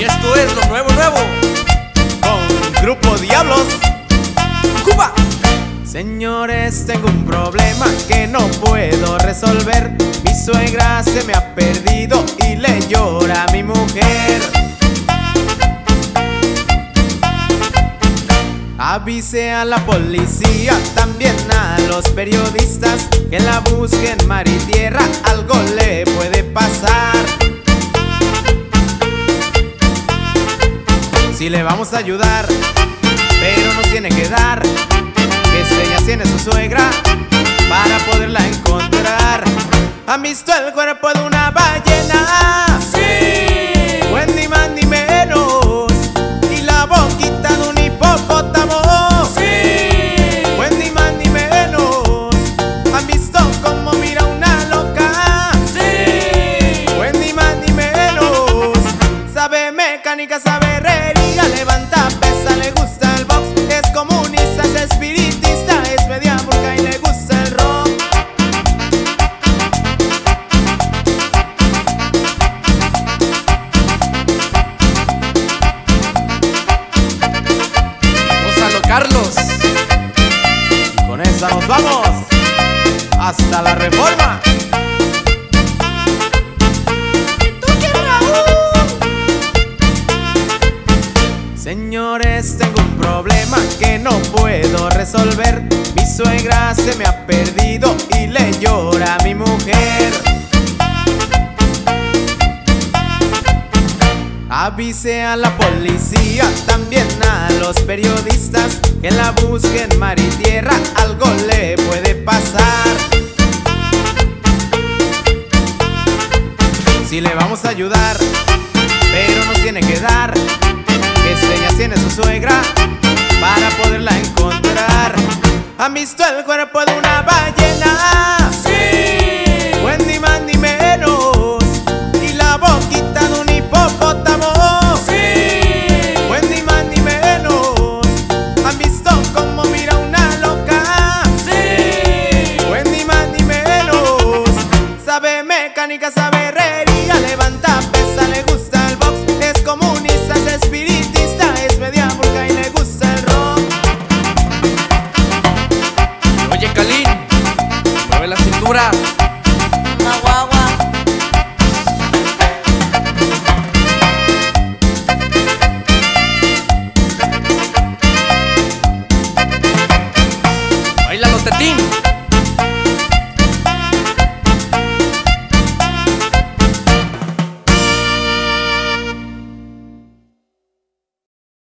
Y esto es lo nuevo, nuevo, con Grupo Diablos, Cuba. Señores, tengo un problema que no puedo resolver. Mi suegra se me ha perdido y le llora a mi mujer. Avise a la policía, también a los periodistas, que la busquen mar y tierra, algo le puede pasar. Si le vamos a ayudar, pero nos tiene que dar qué señas tiene su suegra para poderla encontrar. ¿Han visto el cuerpo de una ballena? Sí. Pues ni más ni menos. Y la boquita de un hipopótamo. Sí. Pues ni más ni menos. ¿Han visto cómo mira una loca? Sí. Pues ni más ni menos. Sabe mecánica, sabe herrería, levanta pesa, le gusta el box, es comunista, es espiritista, es media burka y le gusta el rock. Gózalo, Carlos. Y con esa nos vamos hasta la Reforma. Señores, tengo un problema que no puedo resolver. Mi suegra se me ha perdido y le llora a mi mujer. Avise a la policía, también a los periodistas, que la busquen mar y tierra, algo le puede pasar. Si le vamos a ayudar, pero nos tiene que dar qué señas tiene su suegra para poderla encontrar. ¿Han visto el cuerpo de una ballena? Sí. Pues ni más ni menos. Y la boquita de un hipopótamo. Sí. Pues ni más ni menos. ¿Han visto cómo mira una loca? Sí. Pues ni más ni menos. Sabe mecánica, sabe herrería, levanta